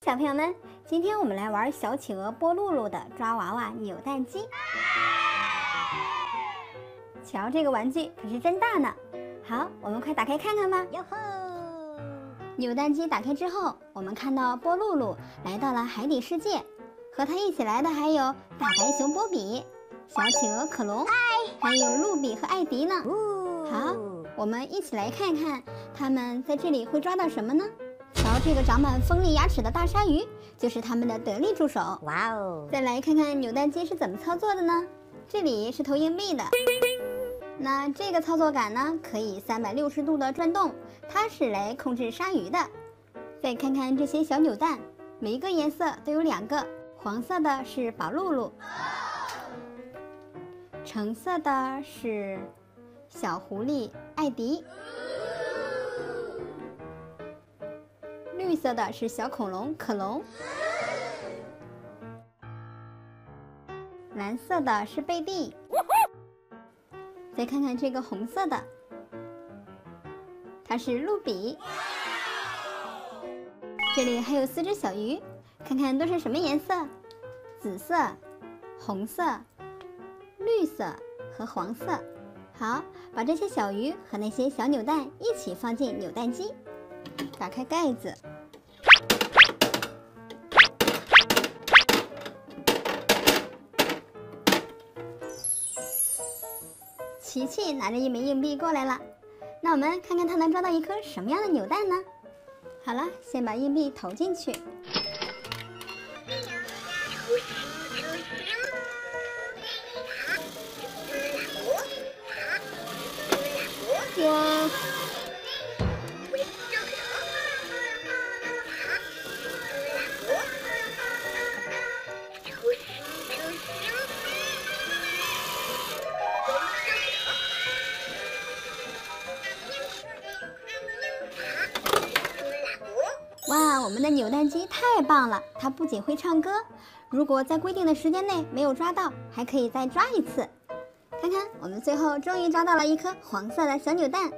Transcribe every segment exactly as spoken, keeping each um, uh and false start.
小朋友们，今天我们来玩小企鹅波露露的抓娃娃扭蛋机。瞧，这个玩具可是真大呢！好，我们快打开看看吧。哟吼！扭蛋机打开之后，我们看到波露露来到了海底世界，和她一起来的还有大白熊波比、小企鹅可龙，还有露比和艾迪呢。好，我们一起来看看他们在这里会抓到什么呢？瞧，这个长满锋利牙齿的大鲨鱼就是他们的得力助手。哇哦！再来看看扭蛋机是怎么操作的呢？这里是投硬币的，那这个操作杆呢，可以三百六十度的转动，它是来控制鲨鱼的。再看看这些小扭蛋，每一个颜色都有两个，黄色的是宝露露，橙色的是小狐狸艾迪，绿色的是小恐龙可龙，蓝色的是贝蒂。再看看这个红色的，它是露比。这里还有四只小鱼，看看都是什么颜色？紫色、红色、绿色和黄色。好，把这些小鱼和那些小扭蛋一起放进扭蛋机，打开盖子。琪琪拿着一枚硬币过来了，那我们看看他能抓到一颗什么样的扭蛋呢？好了，先把硬币投进去。哇！哇，我们的扭蛋机太棒了！它不仅会唱歌，如果在规定的时间内没有抓到，还可以再抓一次。看看，我们最后终于抓到了一颗黄色的小扭蛋。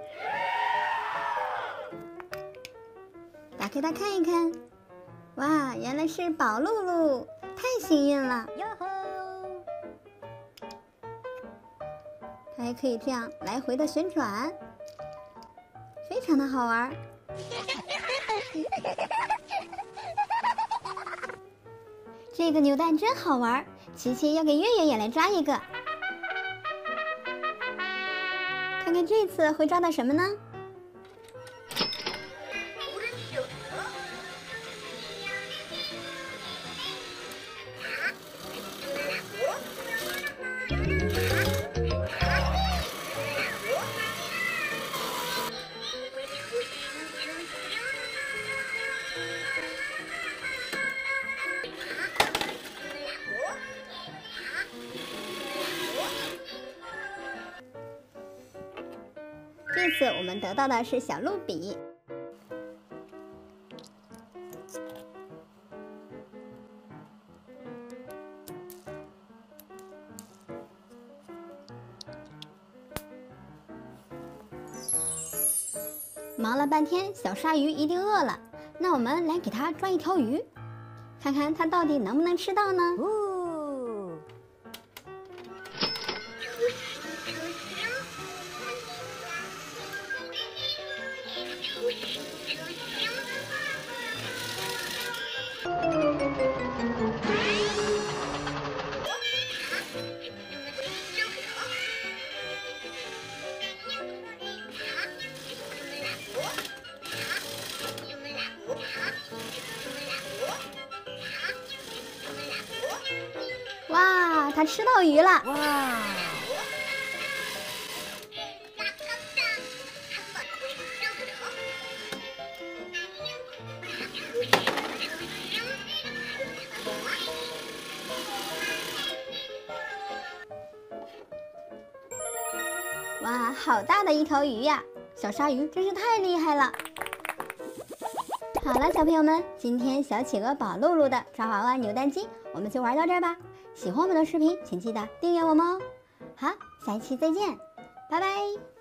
打开它看一看，哇，原来是宝露露，太幸运了！哟吼！它还可以这样来回的旋转，非常的好玩。这个扭蛋真好玩，琪琪要给月月也来抓一个，看看这次会抓到什么呢？这次我们得到的是小露比。忙了半天，小鲨鱼一定饿了，那我们来给它抓一条鱼，看看它到底能不能吃到呢？哇，它吃到鱼了！哇！哇，好大的一条鱼呀！小鲨鱼真是太厉害了。好了，小朋友们，今天小企鹅宝露露的抓娃娃扭蛋机我们就玩到这儿吧。喜欢我们的视频，请记得订阅我们哦。好，下一期再见，拜拜。